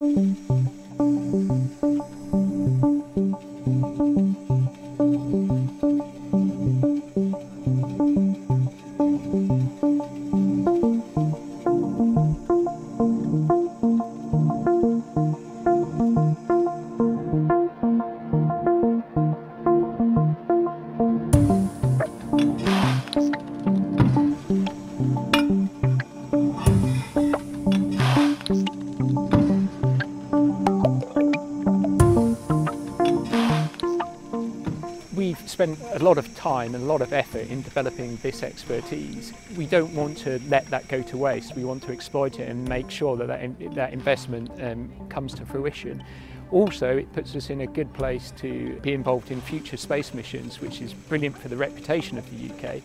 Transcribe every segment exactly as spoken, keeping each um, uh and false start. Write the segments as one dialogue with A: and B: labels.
A: We've spent a lot of time and a lot of effort in developing this expertise. We don't want to let that go to waste. We want to exploit it and make sure that that, in, that investment um, comes to fruition. Also, it puts us in a good place to be involved in future space missions, which is brilliant for the reputation of the U K.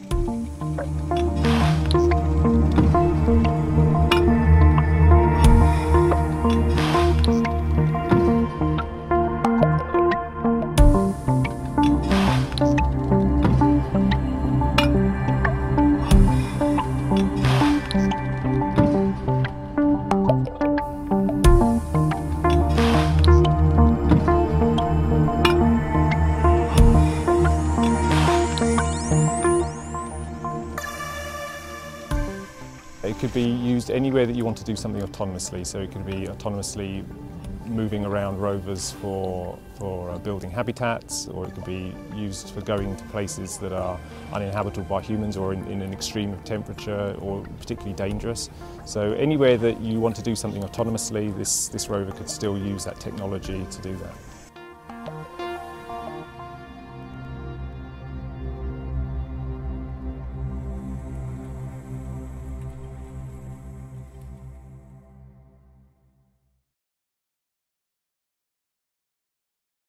B: It could be used anywhere that you want to do something autonomously, so it could be autonomously moving around rovers for, for uh, building habitats, or it could be used for going to places that are uninhabitable by humans or in, in an extreme of temperature or particularly dangerous. So anywhere that you want to do something autonomously, this, this rover could still use that technology to do that.